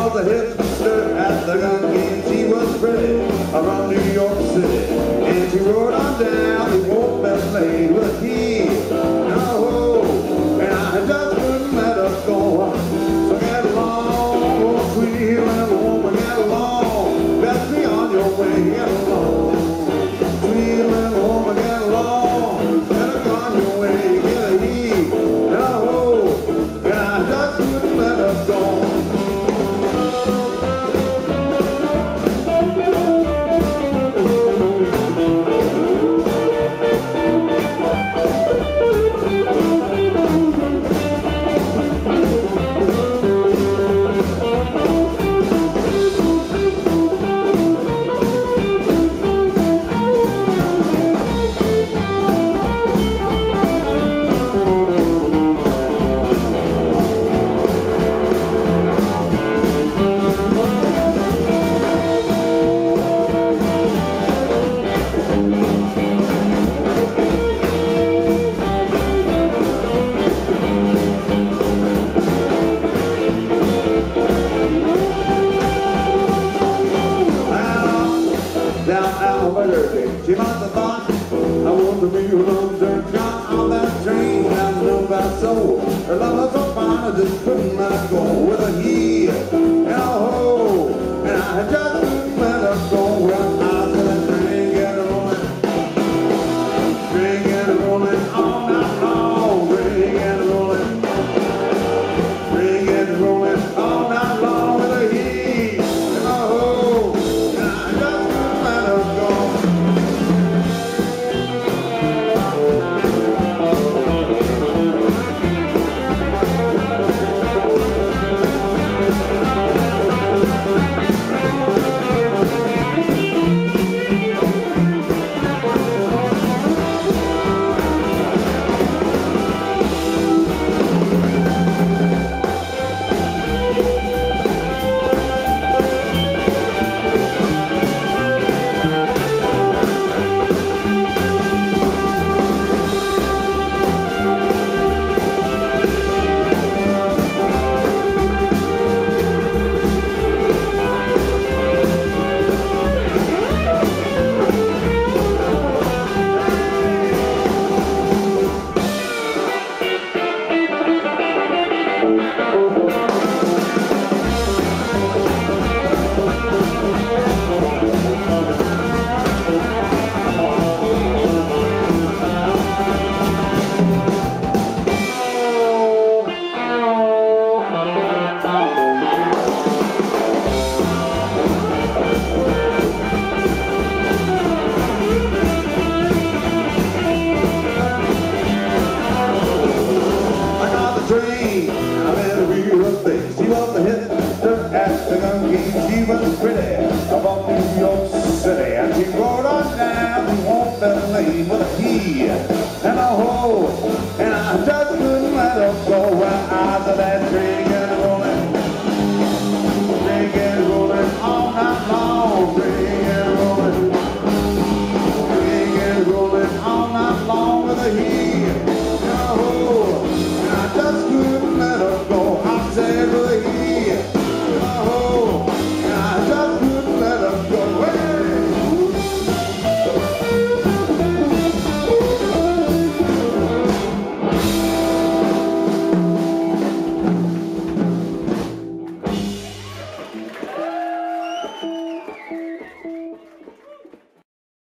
was a hipster at the gun game. She was pretty around New York City, and she rode on down the old best lane with a key and a hoe, and I just couldn't let her go. So get along, oh sweet little woman, get along. Best be on your way, get along. Sweet little woman, get along. Better be on your way, get a heat and a hoe, and I just couldn't let her go. She must have thought I was a real loser. Got on that train down to that soul. Her love was so fine I just couldn't let her go. With a heel and a hoe, and I just couldn't let her go. Well, I said that train get rolling, train get rolling all night long. Train get rolling, train get rolling all night long. With a heel and a hoe, and I just couldn't let her go. Train, I better